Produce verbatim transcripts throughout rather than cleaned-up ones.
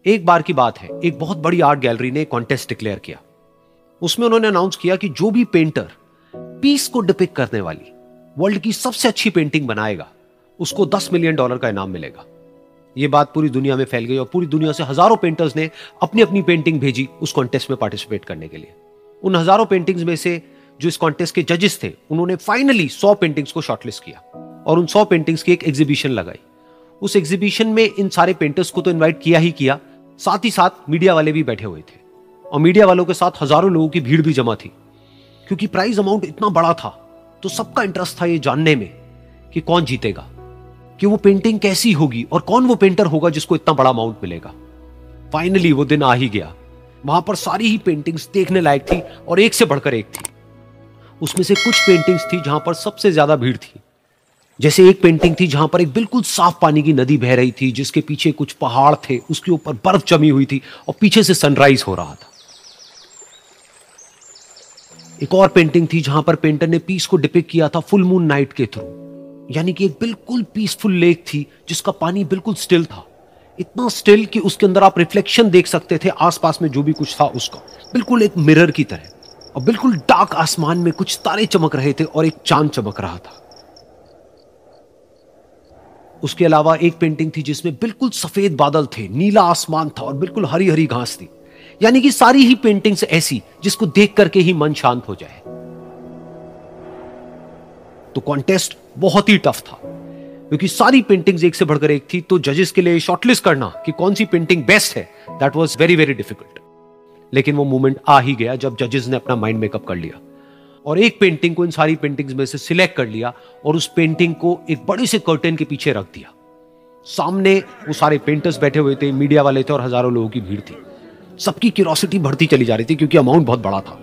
एक बार की बात है, एक बहुत बड़ी आर्ट गैलरी ने कॉन्टेस्ट डिक्लेयर किया। उसमें उन्होंने अनाउंस किया कि जो भी पेंटर पीस को डिपिक्ट करने वाली वर्ल्ड की सबसे अच्छी पेंटिंग बनाएगा उसको दस मिलियन डॉलर का इनाम मिलेगा। यह बात पूरी दुनिया में फैल गई और पूरी दुनिया से हजारों पेंटर्स ने अपनी अपनी पेंटिंग भेजी उस कॉन्टेस्ट में पार्टिसिपेट करने के लिए। उन हजारों पेंटिंग्स में से जो इस कॉन्टेस्ट के जजेस थे उन्होंने फाइनली सौ पेंटिंग्स को शॉर्टलिस्ट किया और उन सौ पेंटिंग्स की एक एग्जीबिशन लगाई। उस एग्जीबिशन में इन सारे पेंटर्स को तो इनवाइट किया ही किया, साथ ही साथ मीडिया वाले भी बैठे हुए थे और मीडिया वालों के साथ हजारों लोगों की भीड़ भी जमा थी। क्योंकि प्राइज अमाउंट इतना बड़ा था तो सबका इंटरेस्ट था ये जानने में कि कौन जीतेगा, कि वो पेंटिंग कैसी होगी और कौन वो पेंटर होगा जिसको इतना बड़ा अमाउंट मिलेगा। फाइनली वो दिन आ ही गया। वहां पर सारी ही पेंटिंग्स देखने लायक थी और एक से बढ़कर एक थी। उसमें से कुछ पेंटिंग्स थी जहां पर सबसे ज्यादा भीड़ थी। जैसे एक पेंटिंग थी जहां पर एक बिल्कुल साफ पानी की नदी बह रही थी, जिसके पीछे कुछ पहाड़ थे, उसके ऊपर बर्फ जमी हुई थी और पीछे से सनराइज हो रहा था। एक और पेंटिंग थी जहां पर पेंटर ने पीस को डिपिक्ट किया था फुल मून नाइट के थ्रू, यानी कि एक बिल्कुल पीसफुल लेक थी जिसका पानी बिल्कुल स्टिल था, इतना स्टिल कि उसके अंदर आप रिफ्लेक्शन देख सकते थे आसपास में जो भी कुछ था उसका, बिल्कुल एक मिरर की तरह। और बिल्कुल डार्क आसमान में कुछ तारे चमक रहे थे और एक चांद चमक रहा था। उसके अलावा एक पेंटिंग थी जिसमें बिल्कुल सफेद बादल थे, नीला आसमान था और बिल्कुल हरी हरी घास थी। यानी कि सारी ही पेंटिंग्स ऐसी जिसको देख करके ही मन शांत हो जाए। तो कॉन्टेस्ट बहुत ही टफ था क्योंकि सारी पेंटिंग्स एक से बढ़कर एक थी। तो जजेस के लिए शॉर्टलिस्ट करना कि कौन सी पेंटिंग बेस्ट है, that was very very difficult. लेकिन वो मोमेंट आ ही गया जब जजेस ने अपना माइंड मेकअप कर लिया और एक पेंटिंग को इन सारी पेंटिंग्स में से सिलेक्ट कर लिया और उस पेंटिंग को एक बड़े से कर्टेन के पीछे रख दिया। सामने वो सारे पेंटर्स बैठे हुए थे, मीडिया वाले थे और हजारों लोगों की भीड़ थी। सबकी क्यूरियोसिटी बढ़ती चली जा रही थी क्योंकि अमाउंट बहुत बड़ा था।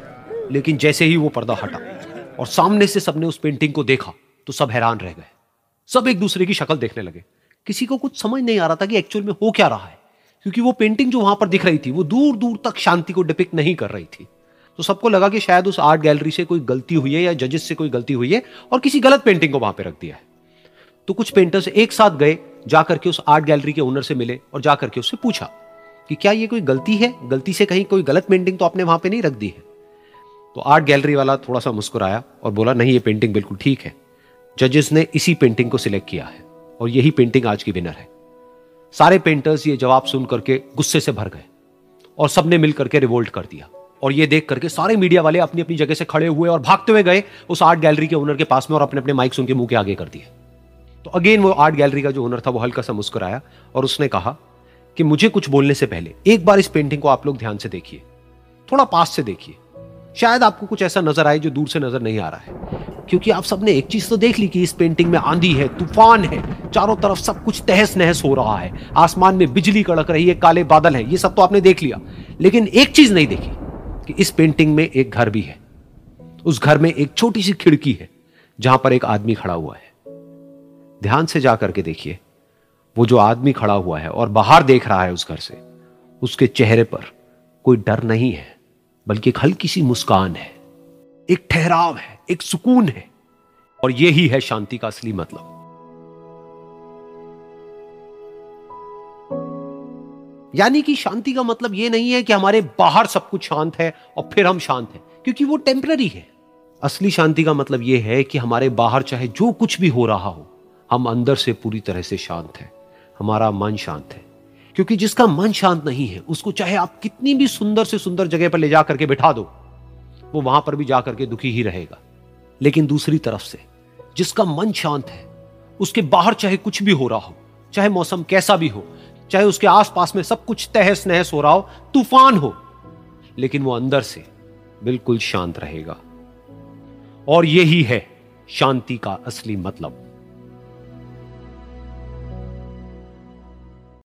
लेकिन जैसे ही वो पर्दा हटा और सामने से सबने उस पेंटिंग को देखा तो सब हैरान रह गए। सब एक दूसरे की शक्ल देखने लगे। किसी को कुछ समझ नहीं आ रहा था कि एक्चुअल में हो क्या रहा है, क्योंकि वो पेंटिंग जो वहां पर दिख रही थी वो दूर दूर तक शांति को डिपिक्ट नहीं कर रही थी। तो सबको लगा कि शायद उस आर्ट गैलरी से कोई गलती हुई है या जजेस से कोई गलती हुई है और किसी गलत पेंटिंग को वहां पे रख दिया है। तो कुछ पेंटर्स एक साथ गए, जाकर के उस आर्ट गैलरी के ओनर से मिले और जाकर के उससे पूछा कि क्या ये कोई गलती है, गलती से कहीं कोई गलत पेंटिंग तो आपने वहां पे नहीं रख दी है। तो आर्ट गैलरी वाला थोड़ा सा मुस्कुराया और बोला, नहीं, ये पेंटिंग बिल्कुल ठीक है। जजेस ने इसी पेंटिंग को सिलेक्ट किया है और यही पेंटिंग आज की विनर है। सारे पेंटर्स ये जवाब सुन करके गुस्से से भर गए और सबने मिल करके रिवोल्ट कर दिया। और ये देख करके सारे मीडिया वाले अपनी अपनी जगह से खड़े हुए और भागते हुए गए उस आर्ट गैलरी के ओनर के पास में और अपने अपने माइक्स उनके मुंह के आगे कर दिए। तो अगेन वो आर्ट गैलरी का जो ओनर था वो हल्का सा मुस्कुराया और उसने कहा कि मुझे कुछ बोलने से पहले एक बार इस पेंटिंग को आप लोग ध्यान से देखिए, थोड़ा पास से देखिए, शायद आपको कुछ ऐसा नजर आए जो दूर से नजर नहीं आ रहा है। क्योंकि आप सबने एक चीज तो देख ली कि इस पेंटिंग में आंधी है, तूफान है, चारों तरफ सब कुछ तहस नहस हो रहा है, आसमान में बिजली कड़क रही है, काले बादल है, ये सब तो आपने देख लिया। लेकिन एक चीज नहीं देखी कि इस पेंटिंग में एक घर भी है। उस घर में एक छोटी सी खिड़की है जहां पर एक आदमी खड़ा हुआ है। ध्यान से जाकर के देखिए, वो जो आदमी खड़ा हुआ है और बाहर देख रहा है उस घर से, उसके चेहरे पर कोई डर नहीं है बल्कि एक हल्की सी मुस्कान है, एक ठहराव है, एक सुकून है। और यही है शांति का असली मतलब। यानी कि शांति का मतलब यह नहीं है कि हमारे बाहर सब कुछ शांत है और फिर हम शांत हैं, क्योंकि वो टेम्पररी है। असली शांति का मतलब यह है कि हमारे बाहर चाहे जो कुछ भी हो रहा हो, हम अंदर से पूरी तरह से शांत हैं, हमारा मन शांत है। क्योंकि जिसका मन शांत नहीं है उसको चाहे आप कितनी भी सुंदर से सुंदर जगह पर ले जाकर के बिठा दो, वो वहां पर भी जाकर के दुखी ही रहेगा। लेकिन दूसरी तरफ से जिसका मन शांत है, उसके बाहर चाहे कुछ भी हो रहा हो, चाहे मौसम कैसा भी हो, चाहे उसके आसपास में सब कुछ तहस नहस हो रहा हो, तूफान हो, लेकिन वो अंदर से बिल्कुल शांत रहेगा। और यही है शांति का असली मतलब।